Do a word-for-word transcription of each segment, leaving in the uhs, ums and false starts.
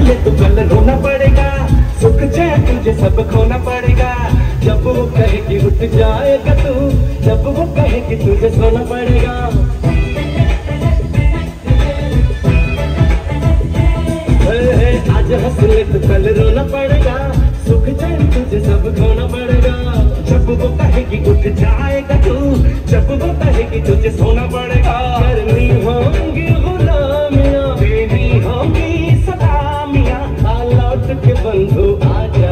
ले तो कल रोना पड़ेगा, सुख चैन तुझे सब खोना पड़ेगा। जब वो कहे कि उठ जाएगा तू, जब वो कहे कि तुझे सोना पड़ेगा। आज हंस ले तो कल रोना पड़ेगा, सुख चैन तुझे सब खोना पड़ेगा। जब वो कहे कि उठ जाएगा तू, जब वो कहे कि तुझे सोना पड़ेगा। करनी होंगी गुलामियां, देनी होंगी सलामियां, आ लौट के बंधु आजा।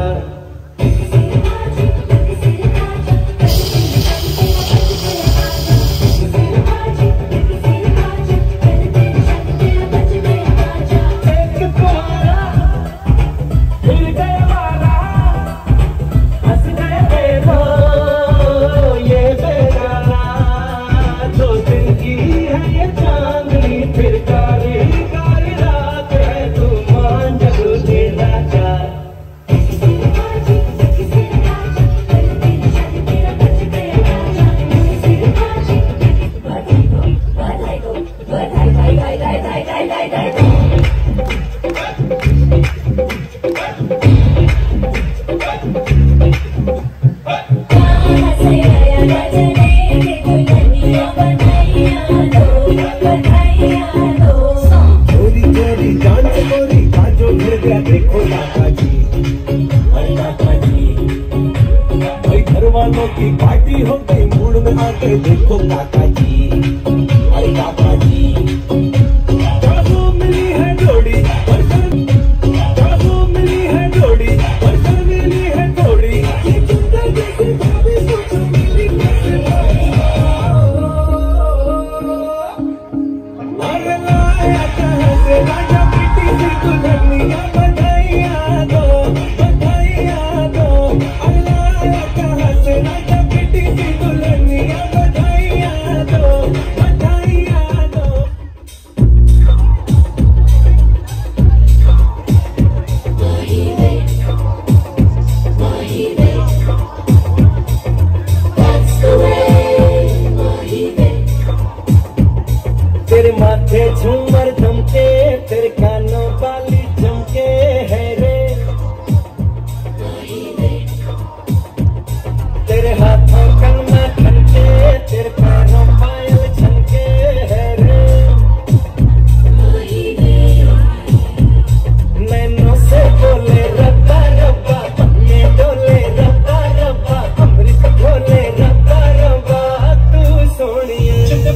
देखो काका जी, अरे काका जी, भाई घर वालों की पार्टी हो गई, मूड में आके देखो काका जी, अरे काका जी। जादू मिली है जोड़ी, जादू मिली है जोड़ी, बरकर मिली है थोड़ी। अरे लाया कहाँ से राजा बेटी से दुल्हनिया, बधाइयाँ दो बधाइयाँ दो। अरे लाया कहाँ से राजा बेटी से दुल्हनिया, बधाइयाँ दो बधाइयाँ दो। तेरे माथे झूमर झमके, तेरे कानों वाली झमके है रे, तेरे हाथों कलमा खनके, तेरे पैरों पायल छनके है रे। नैनों से बोले रब्बा रब्बा, में डोले रब्बा रब्बा, अमृत खोले रब्बा रब्बा, तू सोनिए।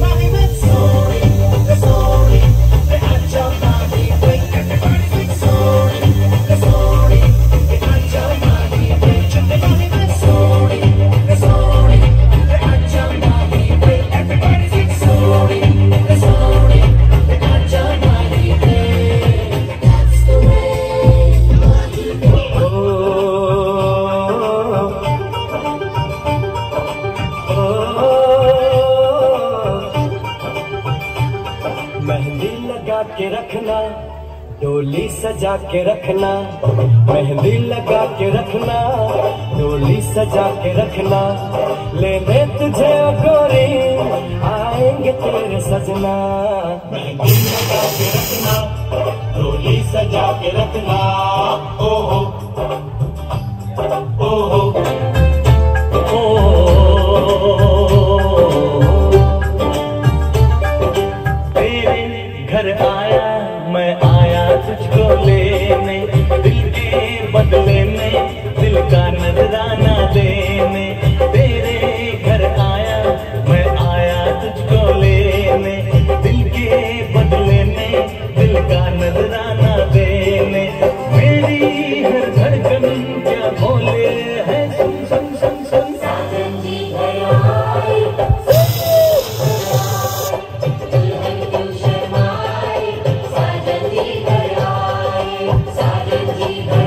मेहंदी लगा के रखना, डोली सजा के रखना, मेहंदी लगा के रखना, डोली सजा के रखना। लेने तुझे ओ गोरी आएंगे तेरे सजना। मेहंदी लगा के रखना, डोली सजा के रखना। ओ हो ओ हो घर आया मैं आया तुझको लेने, दिल के बदले में दिल का नजराना देने। तेरे घर आया मैं आया तुझको लेने, दिल के बदले में दिल का नजराना देने। मेरी हर धड़कन क्या बोले है, सुन सुन सुन सुन। साजन जी साजन जी